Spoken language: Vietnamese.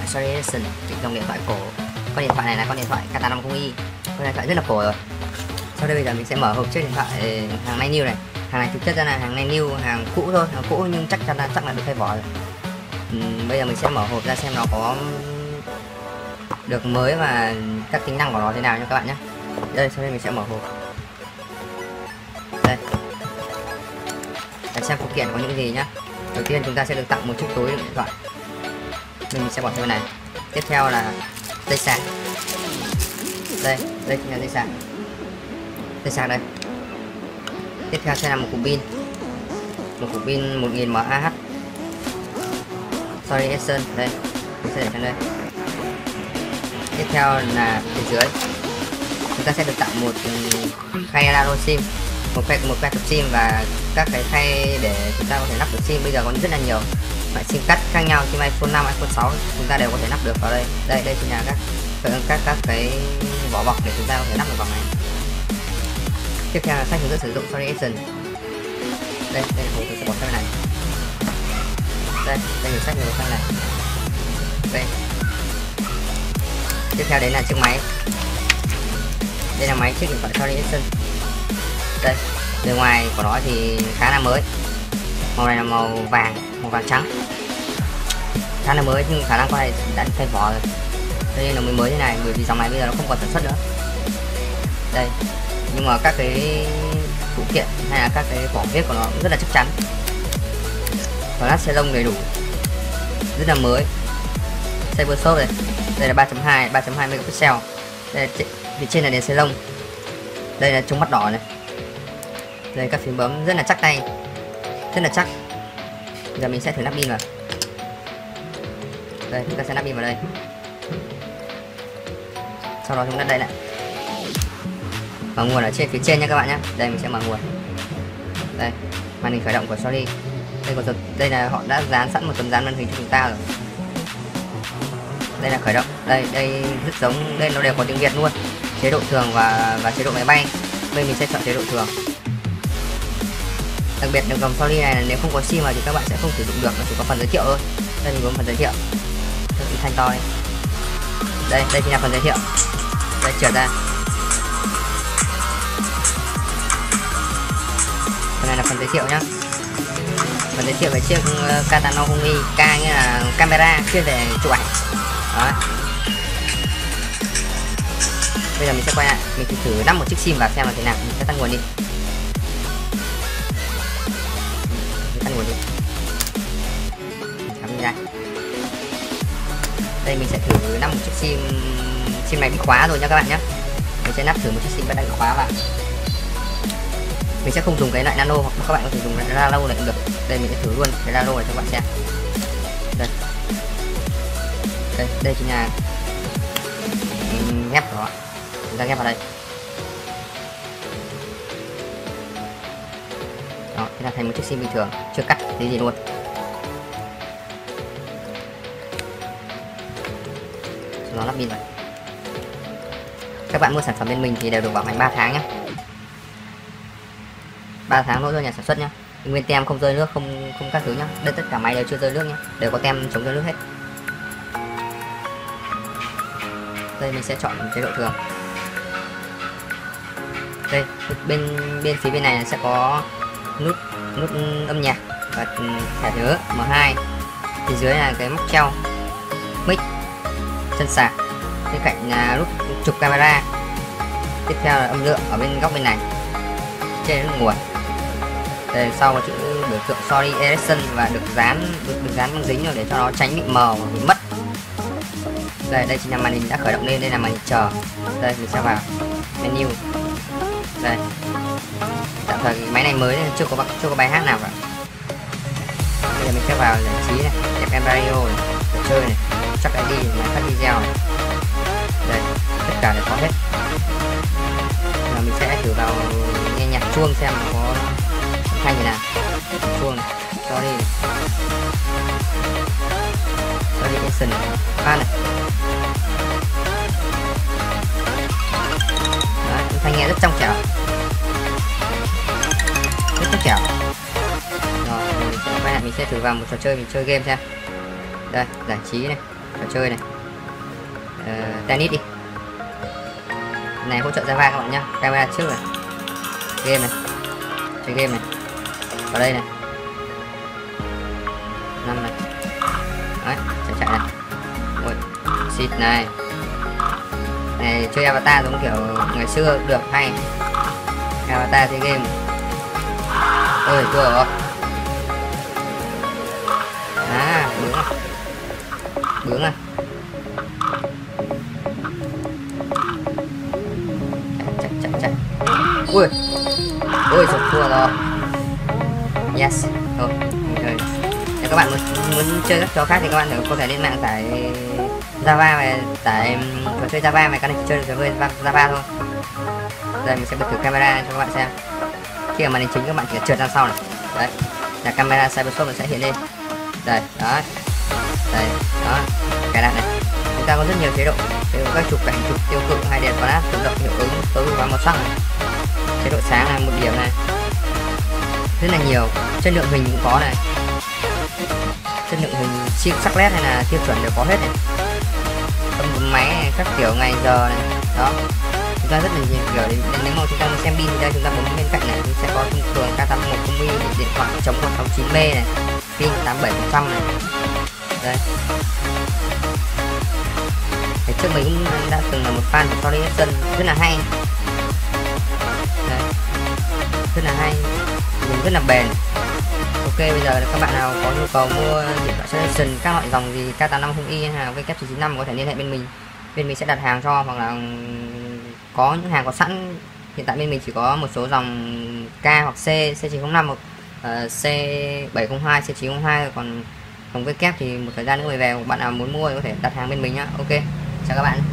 Sorry Ericsson, dòng điện thoại cổ. Con điện thoại này là con điện thoại K850i, con điện thoại rất là cổ rồi. Sau đây bây giờ mình sẽ mở hộp chiếc điện thoại hàng này new này. Hàng này thực chất ra là hàng này new, hàng cũ thôi, hàng cũ nhưng chắc là được thay vỏ rồi. Bây giờ mình sẽ mở hộp ra xem nó có được mới và các tính năng của nó thế nào nha các bạn nhé. Đây, sau đây mình sẽ mở hộp. Đây, để xem phụ kiện có những gì nhá. Đầu tiên chúng ta sẽ được tặng một chiếc túi điện thoại, mình sẽ bỏ theo bên này. Tiếp theo là dây sạc. Đây chính là dây sạc đây. Tiếp theo sẽ là một cục pin 1000 mAh. Sorry Ericsson, đây mình sẽ để trên đây. Tiếp theo là phía dưới chúng ta sẽ được tặng một khay nano sim, một que cặp sim và các cái khay để chúng ta có thể lắp được sim. Bây giờ có rất là nhiều loại sim cắt khác nhau, sim iPhone 5, iPhone 6 chúng ta đều có thể lắp được vào đây. Đây chính là các cái vỏ bọc để chúng ta có thể lắp được vào này. Tiếp theo là sách hướng dẫn sử dụng Sorry Ericsson. Đây là hộp sẽ bỏ sang này. Đây là sách nhiều sang này. Đây. Tiếp theo đấy là chiếc máy. Đây là máy chiếc điện thoại Sorry Ericsson. Đây, bề ngoài của nó thì khá là mới. Màu này là màu vàng trắng. Khá là mới nhưng khả năng con này đã thay vỏ rồi. Cho nên nó mới thế này, bởi vì dòng này bây giờ nó không còn sản xuất nữa. Đây, nhưng mà các cái phụ kiện hay là các cái vỏ viết của nó cũng rất là chắc chắn. Flash xe lông đầy đủ, rất là mới. Cybersoft này, đây là 3.2 megapixel. Đây phía trên là đèn xe lông. Đây là chống mắt đỏ này. Đây các phím bấm rất là chắc tay, rất là chắc. Giờ mình sẽ thử lắp pin vào. Đây chúng ta sẽ lắp pin vào đây. Sau đó chúng ta đây lại. Mở nguồn ở trên phía trên nha các bạn nhé. Đây mình sẽ mở nguồn. Đây màn hình khởi động của Sorry. Đây là họ đã dán sẵn một tấm dán màn hình cho chúng ta rồi. Đây là khởi động. Đây rất giống, đây nó đều có tiếng Việt luôn. Chế độ thường và chế độ máy bay. Đây mình sẽ chọn chế độ thường. Đặc biệt dòng Sorry này là nếu không có sim mà thì các bạn sẽ không sử dụng được, nó chỉ có phần giới thiệu thôi. Đây mình có phần giới thiệu. Thanh to đây. Đây chính là phần giới thiệu. Đây trượt ra. Phần này là phần giới thiệu nhá. Phần giới thiệu về chiếc K850i, K nghĩa là camera chuyên về chụp ảnh. Đó. Bây giờ mình sẽ quay lại, mình thử lắp một chiếc sim vào xem là thế nào. Mình sẽ tắt nguồn đi. Ra. Đây mình sẽ thử lắp một chiếc sim này bị khóa rồi nha các bạn nhé. Mình sẽ lắp thử một chiếc sim đã bị khóa vào. Mình sẽ không dùng cái loại nano, hoặc các bạn có thể dùng cái nano này cũng được. Đây mình sẽ thử luôn cái nano này cho các bạn xem. Đây chính là ghép của nó. Chúng ta ghép vào đây. Đó, thế là thành một chiếc sim bình thường, chưa cắt tí gì luôn. Nó lắp pin vào. Các bạn mua sản phẩm bên mình thì đều được bảo hành 3 tháng nhé. 3 tháng lỗi do nhà sản xuất nhé. Nguyên tem không rơi nước, không các thứ nhá. Đây tất cả máy đều chưa rơi nước nhé, đều có tem chống rơi nước hết. Đây mình sẽ chọn chế độ thường. Đây bên phía bên này sẽ có nút âm nhạc và thẻ nhớ M2. Phía dưới là cái móc treo mic, chân sạc, bên cạnh là nút chụp camera. Tiếp theo là âm lượng ở bên góc bên này, trên nút nguồn. Đây sau có chữ biểu tượng Sorry Ericsson và được dán băng dính rồi để cho nó tránh bị mờ và bị mất. Đây chính là màn hình đã khởi động lên, đây là màn hình chờ. Đây mình sẽ vào menu. Đây tạm thời máy này mới nên chưa có bài hát nào cả. Bây giờ mình sẽ vào giải trí này, FM radio này, trò chơi này, chắc ID này, phát video này. Đây tất cả đều có hết. Giờ mình sẽ thử vào nghe nhạc chuông xem có âm thanh như nào. Chuông này, Sorry Ericsson này, phát này. Đấy, âm thanh nghe rất trong trẻo, rất trong trẻo. Rồi mình sẽ quay lại, mình sẽ thử vào một trò chơi, mình chơi game xem. Đây giải trí này, trò chơi này, tennis đi, này hỗ trợ Java các bạn nhá. Camera trước này, game này, chơi game này, vào đây này, 5 này, đấy, chạy này, ôi, xịt này, này chơi avatar giống kiểu ngày xưa được hay, avatar chơi game, ơi thua rồi, bướng à, chạy, ui rồi thua rồi, yes, thôi chơi. Nếu các bạn muốn chơi các trò khác thì các bạn có thể lên mạng tải Java về, tải trò chơi Java này, các bạn chơi được với Java thôi. Đây mình sẽ bật thử camera cho các bạn xem. Khi mà màn hình chính các bạn chỉ trượt ra sau này, đấy là camera Cybershot nó sẽ hiện lên, đây đó, đây đó, cài đặt này. Chúng ta có rất nhiều chế độ các chụp cảnh, chụp tiêu cự hay đèn flash, tự động hiệu ứng tối ưu hóa màu sắc này, chế độ sáng này, một điểm này, rất là nhiều. Chất lượng hình cũng có này, chất lượng hình siêu sắc nét hay là tiêu chuẩn đều có hết này, âm máy này, các kiểu ngày giờ này, đó chúng ta rất là nhiều kiểu. Nếu mà chúng ta muốn xem pin thì đây chúng ta bấm bên cạnh này, chúng sẽ có thông thường K81 công pin, điện thoại chống 169B này, pin 87% này, đây. Thì trước mình cũng đã từng là một fan của Sony Ericsson, rất là hay, đây. Rất là hay, dùng rất là bền. Ok, bây giờ các bạn nào có nhu cầu mua điện thoại Sony Ericsson các loại dòng gì K850i hay là W995 có thể liên hệ bên mình. Bên mình sẽ đặt hàng cho, hoặc là có những hàng có sẵn. Hiện tại bên mình chỉ có một số dòng K hoặc C, C905 hoặc C702, C902, còn dòng W thì một thời gian nữa mới về. Bạn nào muốn mua thì có thể đặt hàng bên mình nhá. Ok, chào các bạn.